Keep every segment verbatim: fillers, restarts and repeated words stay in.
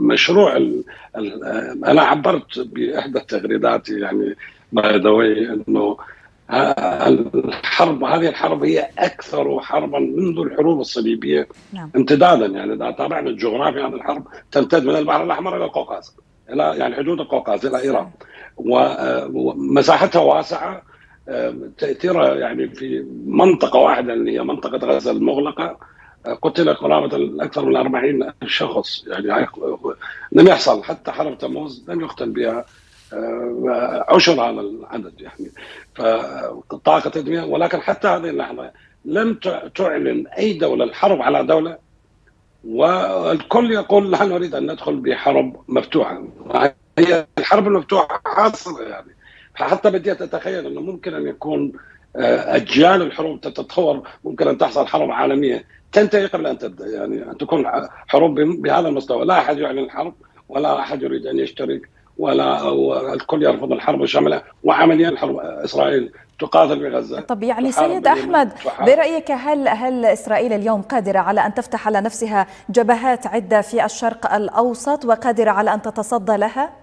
مشروع ال ال انا عبرت باحدى التغريدات يعني باي ذا واي انه الحرب هذه الحرب هي اكثر حربا منذ الحروب الصليبيه نعم. امتدادا. يعني اذا تابعنا الجغرافيا هذه الحرب تمتد من البحر الاحمر الى القوقاز، الى يعني حدود القوقاز الى ايران، ومساحتها واسعه. تأثيرها يعني في منطقه واحده اللي هي منطقه غزه المغلقه قتل قرابه اكثر من أربعين شخص. يعني لم يحصل حتى حرب تموز لم يقتل بها عشر هذا العدد. يعني فطاقه تدمير. ولكن حتى هذه اللحظه لم تعلن اي دوله الحرب على دوله، والكل يقول لا نريد ان ندخل بحرب مفتوحه. هي الحرب المفتوحه حاصله. يعني حتى بديت اتخيل انه ممكن ان يكون اجيال الحروب تتطور، ممكن ان تحصل حرب عالميه تنتهي قبل ان تبدا. يعني ان تكون حروب بهذا المستوى، لا احد يعلن الحرب ولا احد يريد ان يشترك، ولا الكل يرفض الحرب الشامله، وعمليا الحرب اسرائيل تقاتل بغزه. طب يعني سيد احمد، برايك هل هل اسرائيل اليوم قادره على ان تفتح على نفسها جبهات عده في الشرق الاوسط وقادره على ان تتصدى لها؟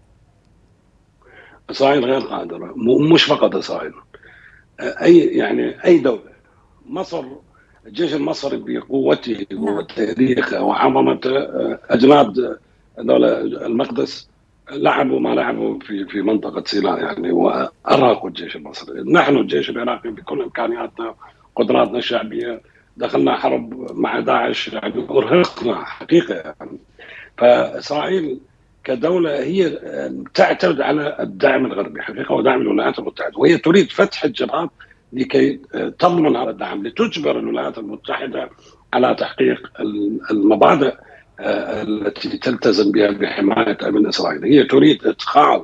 اسرائيل غير قادره، مش فقط اسرائيل، اي يعني اي دوله. مصر، الجيش المصري بقوته وتاريخه وعظمته، اجناد دوله المقدس لعبوا ما لعبوا في في منطقه سيناء يعني، وارهقوا الجيش المصري. نحن الجيش العراقي بكل امكانياتنا قدراتنا الشعبيه دخلنا حرب مع داعش، يعني ارهقنا حقيقه يعني. فاسرائيل كدوله هي تعتمد على الدعم الغربي حقيقه ودعم الولايات المتحده، وهي تريد فتح الجبهات لكي تضمن هذا الدعم، لتجبر الولايات المتحده على تحقيق المبادئ التي تلتزم بها بحمايه امن اسرائيل. هي تريد ادخال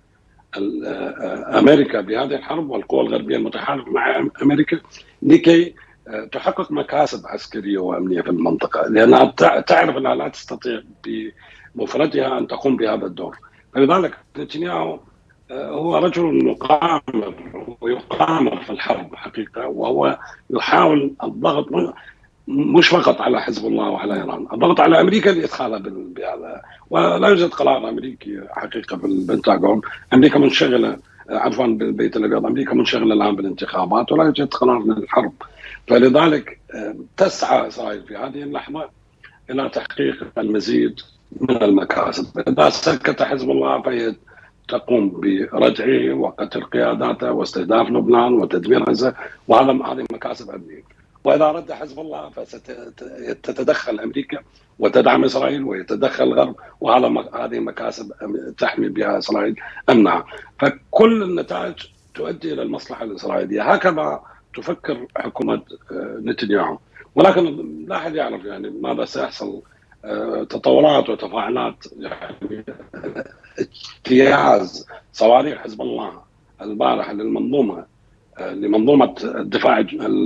امريكا بهذه الحرب والقوى الغربيه المتحالفه مع امريكا لكي تحقق مكاسب عسكريه وامنيه في المنطقه، لانها تعرف انها لا تستطيع بمفردها ان تقوم بهذا الدور. فلذلك نتنياهو هو رجل مقامر ويقامر في الحرب حقيقه، وهو يحاول الضغط مش فقط على حزب الله وعلى ايران، الضغط على امريكا لادخالها بهذا. ولا يوجد قرار امريكي حقيقه بالبنتاغون. امريكا منشغله، عفوا بالبيت الابيض، امريكا منشغله الان بالانتخابات ولا يوجد قرار للحرب. فلذلك تسعى اسرائيل في هذه اللحظه الى تحقيق المزيد من المكاسب. اذا سكت حزب الله فهي تقوم برجعه وقتل قياداته واستهداف لبنان وتدمير غزه، وهذا هذه مكاسب امنيه. واذا رد حزب الله فستتدخل امريكا وتدعم اسرائيل، ويتدخل الغرب، وهذا هذه مكاسب تحمي بها اسرائيل امنها. فكل النتائج تؤدي الى المصلحه الاسرائيليه. هكذا تفكر حكومه نتنياهو، ولكن لا احد يعرف يعني ماذا سيحصل. تطورات وتفاعلات يعني اجتياز صواريخ حزب الله البارحه للمنظومه لمنظومه الدفاع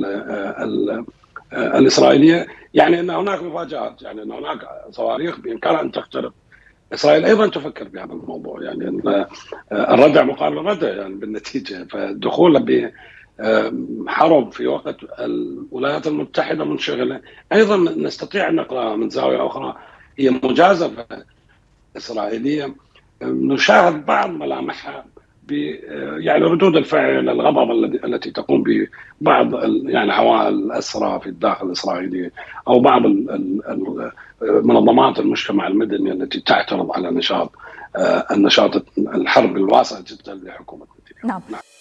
الاسرائيليه، يعني ان هناك مفاجات، يعني ان هناك صواريخ بامكانها ان تخترق. اسرائيل ايضا تفكر بهذا الموضوع، يعني ان الردع مقابل الردع يعني بالنتيجه. فدخولها بحرب في وقت الولايات المتحده منشغله ايضا نستطيع ان نقراها من زاويه اخرى، هي مجازفه اسرائيليه نشاهد بعض ملامحها يعني ردود الفعل، الغضب التي تقوم ببعض يعني عوائل الأسرى في الداخل الإسرائيلي، أو بعض منظمات المجتمع المدني التي تعترض على نشاط النشاط الحرب الواسع جدا لحكومة نتنياهو. نعم.